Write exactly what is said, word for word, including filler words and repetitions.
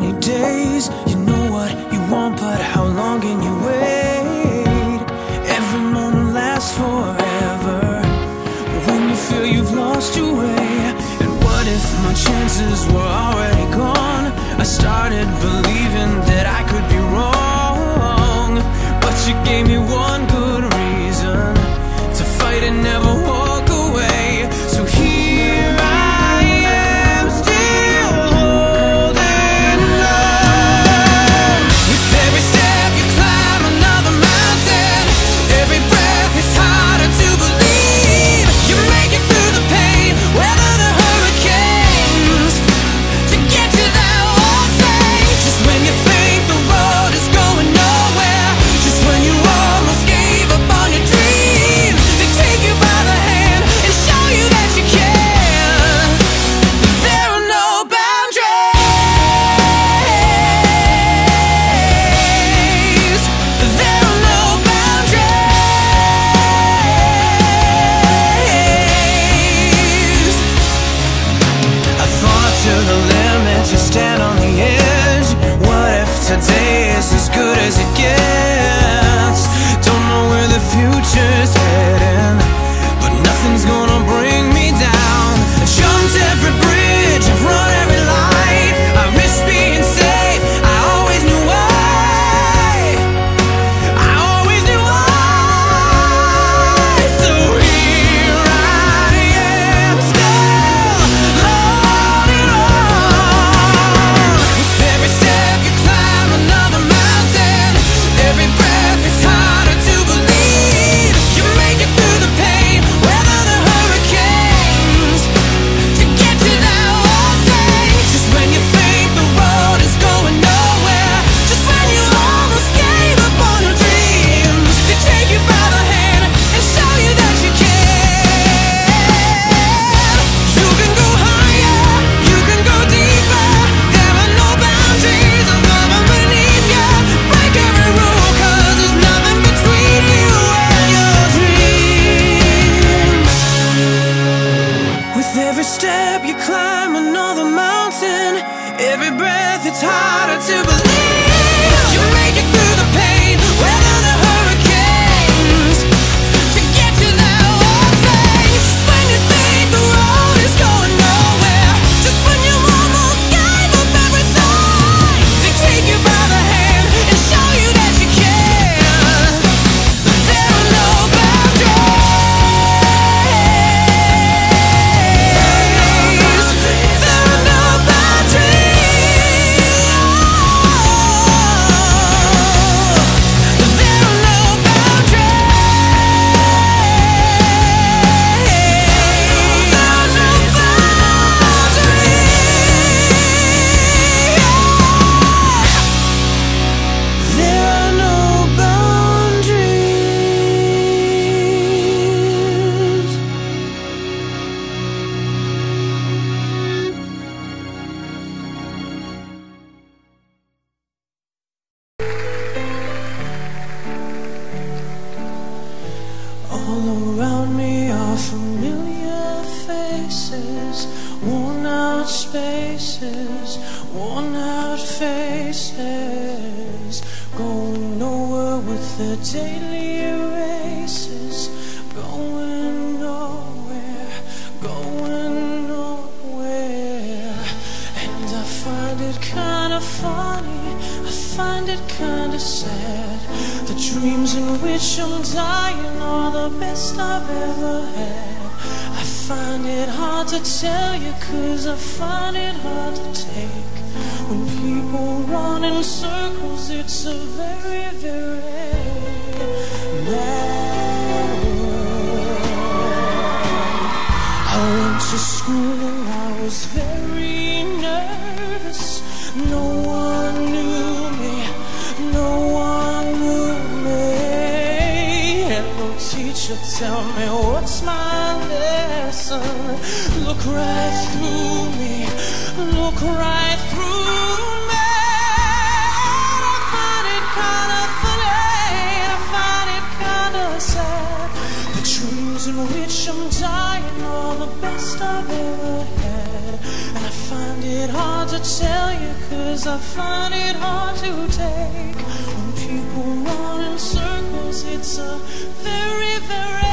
many days. You know what you want, but how long can you wait? Every moment lasts forever when you feel you've lost your way. And what if my chances were already gone? I started believing that I could be wrong, but you gave me one good reason to fight and never walk away. So here I am, still holding on. With every step you climb another mountain, every breath is harder to believe. You make it through the pain, weather the hurricanes, to get to that one thing. Just when you think the road is going nowhere, just when you almost gave up on your dreams, they take you by the hand and show you that you can. There are no boundaries. There are no boundaries. I fought to the limit to stand on the edge. What if today is as good as it gets? Don't know where the future's heading, but nothing's gonna bring me down. I jumped every bridge, I've run every light, I risked being safe, I always knew why. I always knew why. So here I am, still holding on. With every step you climb another mountain, every breath is harder to believe. You make it through the pain, weather the hurricanes, to get to that one thing. Just when you think the road is going nowhere, just when you almost gave up on your dreams, they take you by the hand and show you that you can. You can go higher, you can go deeper. There are no boundaries above and beneath you. Break every rule, 'cause there's nothing between you and your dreams. With every step you climb another mountain, every breath it's harder to believe. You make it through the pain, weather the hurricanes, to get to that one thing. Just when you think the road is going nowhere, just when you almost gave up everything, they take you by the hand and show you that you can. There are no boundaries. There are no boundaries. There are no boundaries. There are no boundaries. All around me are familiar faces, worn out spaces, worn out faces, going nowhere with their daily races, going nowhere, going nowhere. And I find it kinda funny, I find it kinda sad. The dreams in which I'm dying are the best I've ever had. I find it hard to tell you, 'cause I find it hard to take. When people run in circles, it's a very, very mad world. I went to school and I was very nervous. No one knew me, no one knew me. And no teacher tell me what's my lesson. Look right through me, look right through me. And I find it kinda funny, I find it kinda sad. The dreams in which I'm dying are the best I've ever had. And I find it hard to tell you, 'cause 'cause I find it hard to take. When people run in circles, it's a very, very